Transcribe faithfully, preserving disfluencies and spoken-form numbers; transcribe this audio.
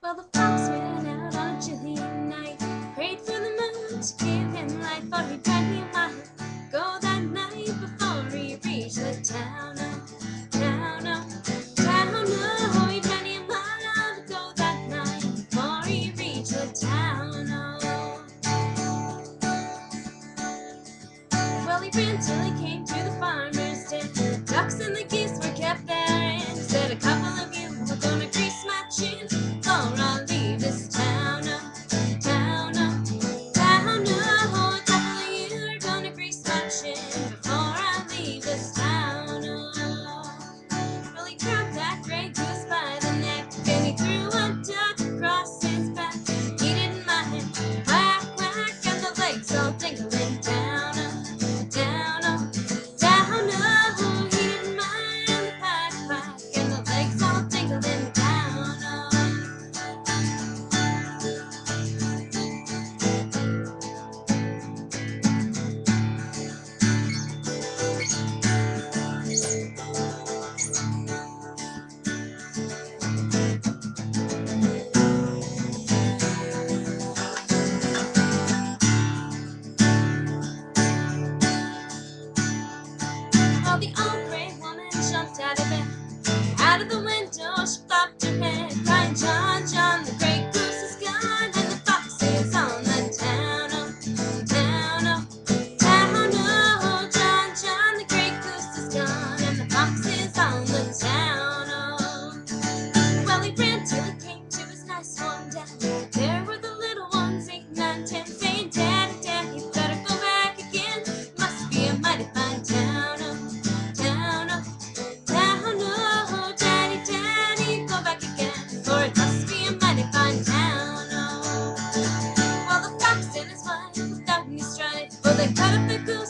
Well, the fox went out on a chilly night, prayed for the moon to give him light, for he dreamt he might go that night before he reached the town. Oh, town, oh, town, oh, he dreamt he might go that night before he reached the town. Oh, well, he ran till he came to the farmer's tent. The ducks and the geese were kept there, and he said, "A couple of you are gonna grease my chin, or I'll leave this town, oh, town, oh, town, oh. A couple of you are gonna grease my chin before I leave this town, oh." Well, he grabbed that gray goose by the neck, and he threw a duck across his back. He didn't mind, quack, quack, and the legs all dingling down, oh, down, oh, down, oh. He didn't mind the quack, quack, and the legs all dingling down, oh. Well, the old gray woman jumped out of bed. Out of the window she flopped her head, crying, "John, John, the gray goose is gone, and the fox is on the town, oh, town, oh, town, oh. John, John, the gray goose is gone, and the fox is on the town, oh." Well, he ran till he came to his nice warm den. There were the little ones, eight, nine, ten, saying, "Daddy, Dad, you better go back again. Must be a mighty fine town, oh, town, oh, town, oh. Daddy, Daddy, go back again, for it must be a mighty fine town, oh." Well, the fox and his wife looked out in his stride, for they cut up their goose